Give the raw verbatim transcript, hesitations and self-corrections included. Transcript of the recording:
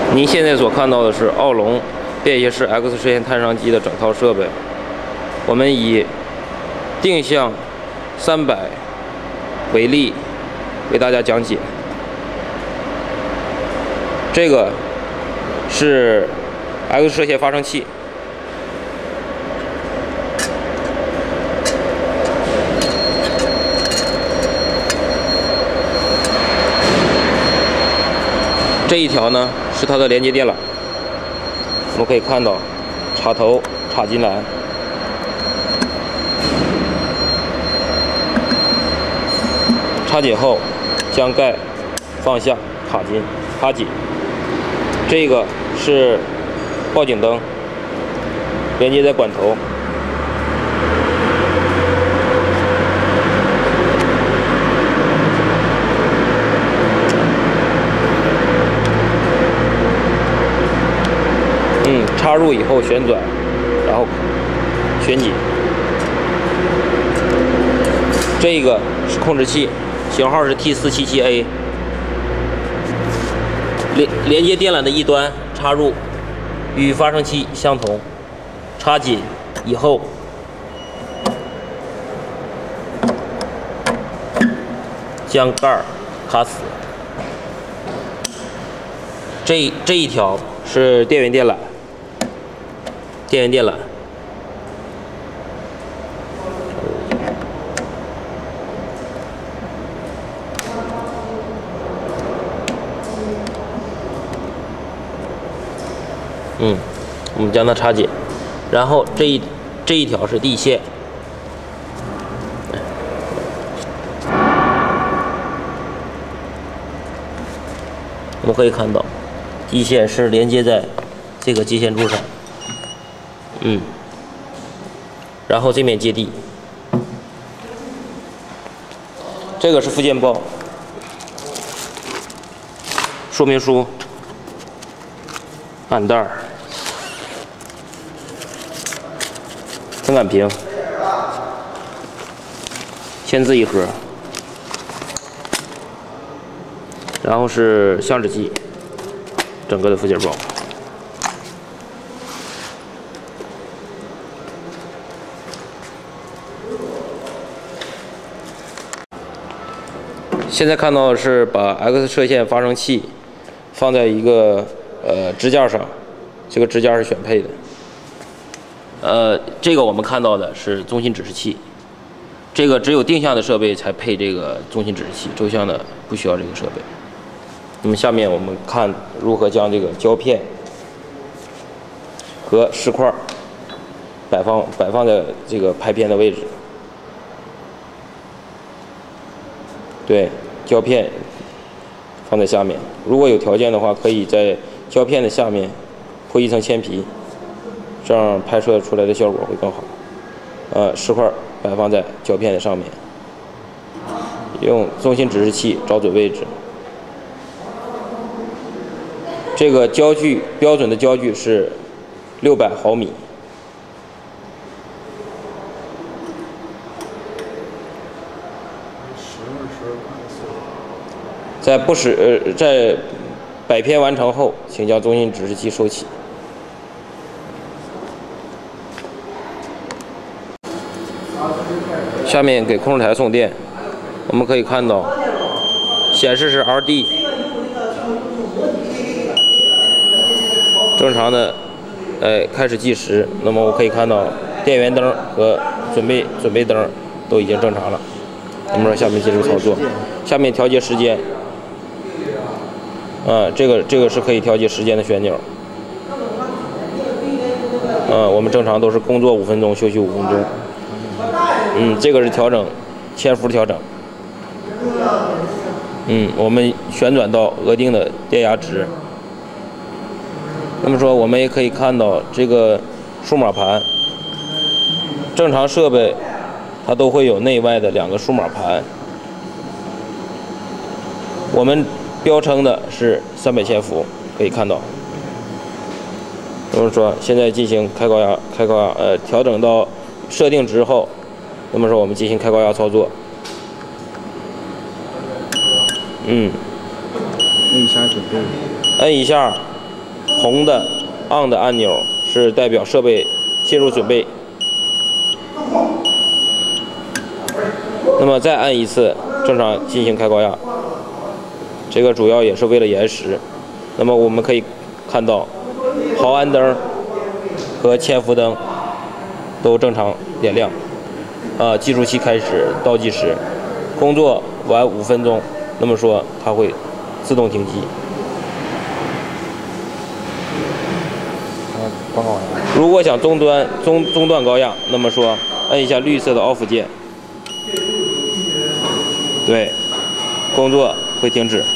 您现在所看到的是奥龙便携式 X 射线探伤机的整套设备。我们以定向三百为例，为大家讲解。这个是 X 射线发生器。 这一条呢是它的连接电缆，我们可以看到插头插进来，插紧后将盖放下，卡紧，卡紧。这个是报警灯，连接在管头。 嗯，插入以后旋转，然后旋紧。这个是控制器，型号是 T 四七七 A。连连接电缆的一端插入，与发生器相同，插紧以后，将盖儿卡死。这这一条是电源电缆。 电源电缆，嗯，我们将它插紧，然后这一这一条是地线，我们可以看到，地线是连接在这个接线柱上。 嗯，然后这面接地，这个是附件包、说明书、暗袋、增感瓶、签字一盒，然后是相纸机，整个的附件包。 现在看到的是把 X 射线发生器放在一个呃支架上，这个支架是选配的。呃，这个我们看到的是中心指示器，这个只有定向的设备才配这个中心指示器，周向的不需要这个设备。那么下面我们看如何将这个胶片和石块摆放摆放在这个拍片的位置。对。 胶片放在下面，如果有条件的话，可以在胶片的下面铺一层铅皮，这样拍摄出来的效果会更好。呃，石块摆放在胶片的上面，用中心指示器找准位置。这个焦距标准的焦距是六百毫米。 在不使呃在摆片完成后，请将中心指示器收起。下面给控制台送电，我们可以看到显示是 R D， 正常的，哎开始计时。那么我可以看到电源灯和准备准备灯都已经正常了。那么说下面进入操作，下面调节时间。 啊，这个这个是可以调节时间的旋钮。啊，我们正常都是工作五分钟，休息五分钟。嗯，这个是调整铅伏调整。嗯，我们旋转到额定的电压值。那么说，我们也可以看到这个数码盘，正常设备它都会有内外的两个数码盘。我们 标称的是三百千伏，可以看到。那么说，现在进行开高压，开高压，呃，调整到设定值后，那么说我们进行开高压操作。嗯， 摁一下准备。 摁一下， 红的 on 的按钮是代表设备进入准备。那么再按一次，正常进行开高压。这个主要也是为了延时。那么我们可以看到，毫安灯和千伏灯都正常点亮。啊，计数器开始倒计时，工作完五分钟，那么说它会自动停机。如果想中端中中断高压，那么说按一下绿色的 off 键，对，工作会停止。